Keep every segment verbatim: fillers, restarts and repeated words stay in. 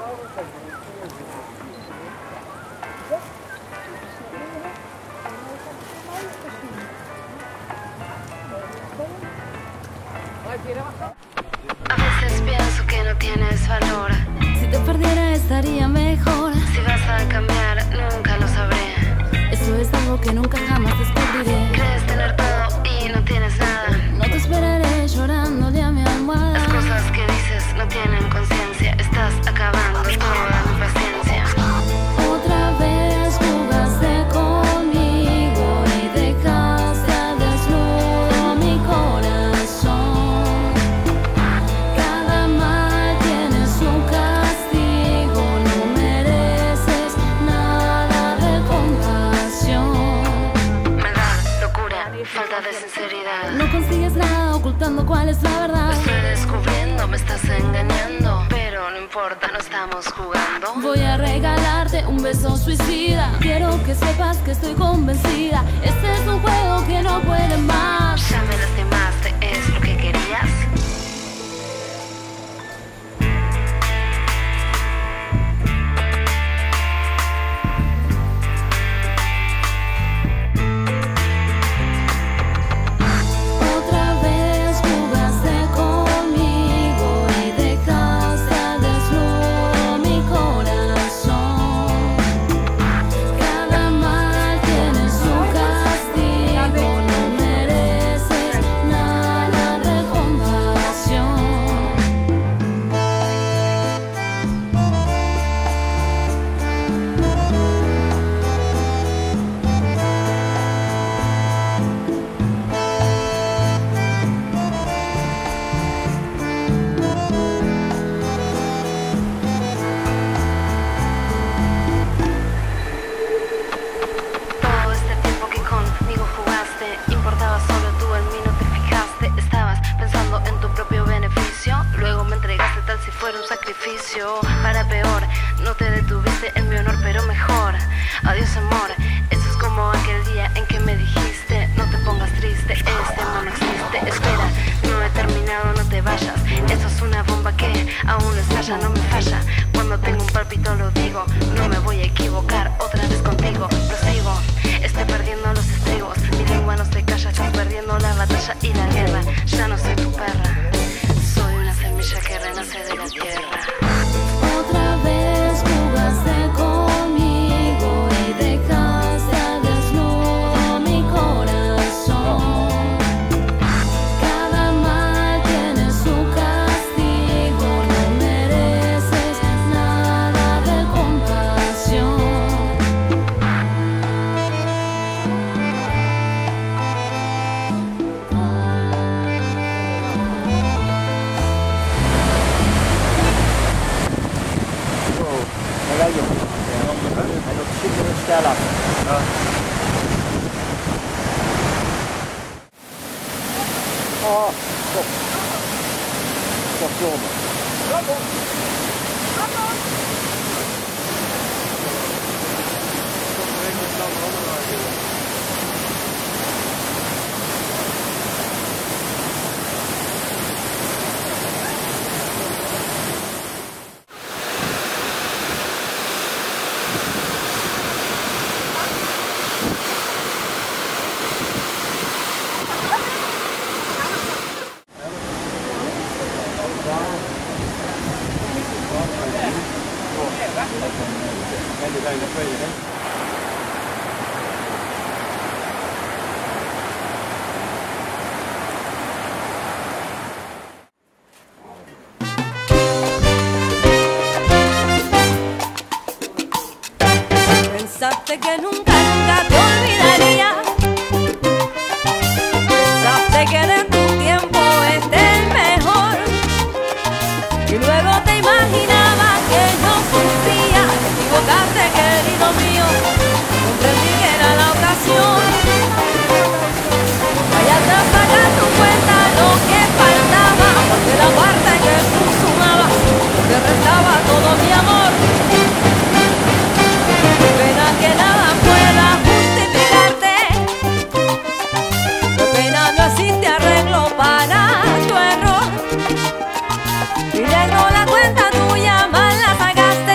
A veces pienso que no tienes valor. Si te perdiera estaría mejor. Si vas a cambiar, nunca lo sabré. Eso es algo que nunca jamás descubriré. Crees tener todo y no tienes nada. No te esperaré llorándole a mi almohada. Las cosas que dices no tienen conciencia. Estás acabando toda mi paciencia. Otra vez jugaste conmigo y dejaste al desnudo mi corazón. Cada mal tiene su castigo. No mereces nada de compasión. Maldad, locura, falta de sinceridad. No consigues nada ocultando cuál es la Lo verdad. estoy descubriendo, me estás engañando. Pero no importa, no estamos jugando. Voy a regalarte un beso suicida. Quiero que sepas que estoy convencida. Este es un juego que no puede más. Ya me lastimaste, ¿es lo que querías? Otra vez jugaste conmigo y dejaste al desnudo mi corazón. Cada mal tiene su castigo. No mereces nada de compasión. Todo este tiempo que conmigo jugaste, importaba solo tú, en mí no te fijaste. Estabas pensando en tu propio beneficio. Luego me entregaste tal si fuera un sacrificio. Para peor, no te detuviste en mi honor, pero mejor. Adiós amor, eso es como aquel día en que me dijiste: no te pongas triste, este amor no existe. Espera, no he terminado, no te vayas. Eso es una bomba que aún no estalla, no me falla. Cuando tengo un palpito lo digo, no me voy a equivocar otra vez contigo. Prosigo, estoy perdiendo los estribos. Mi lengua no se calla, estás perdiendo la batalla y la guerra. Ya no soy tu perra, soy una semilla que renace de la tierra. Otra vez jugaste conmigo y dejaste al desnudo mi corazón. Cada mal tiene su castigo. No mereces nada de compasión. Ja, stopp. Stopp, Robert. Pensaste que nunca, nunca te olvidaría. Pensaste que de tu tiempo este el mejor. Y luego te imaginabas que no sufría. Te equivocaste, querido mío. Comprendí que era la ocasión. Vaya atrás, saca tu cuenta lo que faltaba. Porque la parte que tú sumabas te restaba todo mi amor. Qué pena que nada pueda justificarte. Qué pena no existe arreglo para tu error. Y negro la cuenta tuya mal la pagaste.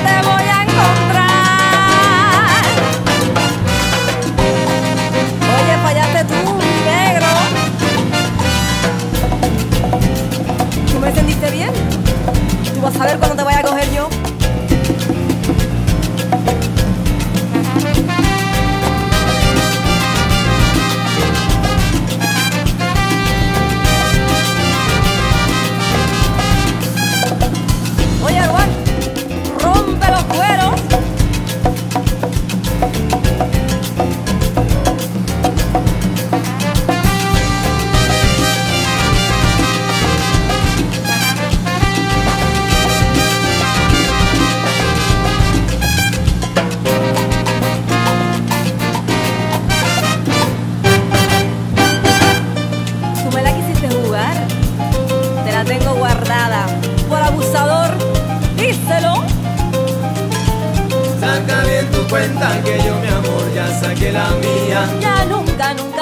te voy a encontrar. Oye, fallaste tú, mi negro. ¿Tú me entendiste bien? Tú vas a ver cuándo te vaya a coger yo. Oye, Juan, rompe los cueros. Tú me la quisiste jugar, te la tengo guardada. Por abusador, díselo. Saca bien tu cuenta que yo, mi amor, ya saqué la mía. Ya nunca, nunca